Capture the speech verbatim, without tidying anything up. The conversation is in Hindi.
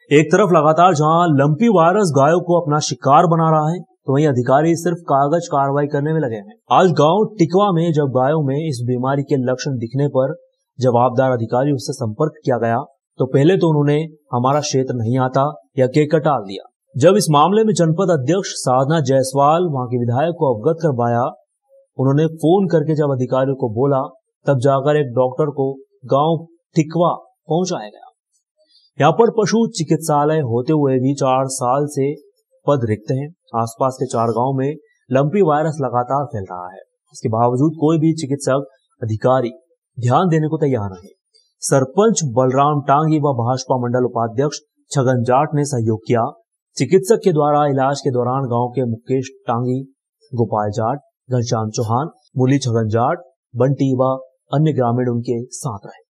एक तरफ लगातार जहां लंपी वायरस गायों को अपना शिकार बना रहा है, तो वहीं अधिकारी सिर्फ कागज कार्रवाई करने में लगे हैं। आज गांव टिकवा में जब गायों में इस बीमारी के लक्षण दिखने पर जवाबदार अधिकारियों से संपर्क किया गया, तो पहले तो उन्होंने हमारा क्षेत्र नहीं आता या कहकर टाल दिया। जब इस मामले में जनपद अध्यक्ष साधना जायसवाल वहां के विधायक को अवगत करवाया, उन्होंने फोन करके जब अधिकारियों को बोला, तब जाकर एक डॉक्टर को गांव टिकवा पहुंचाया गया। यहाँ पर पशु चिकित्सालय होते हुए भी चार साल से पद रिक्त हैं। आसपास के चार गांव में लंपी वायरस लगातार फैल रहा है। इसके बावजूद कोई भी चिकित्सक अधिकारी ध्यान देने को तैयार नहीं। सरपंच बलराम टांगी व भाजपा मंडल उपाध्यक्ष छगन जाट ने सहयोग किया। चिकित्सक के द्वारा इलाज के दौरान गांव के मुकेश टांगी, गोपाल जाट, घनश्याम चौहान, मुली छगन जाट, बंटी व अन्य ग्रामीण उनके साथ रहे।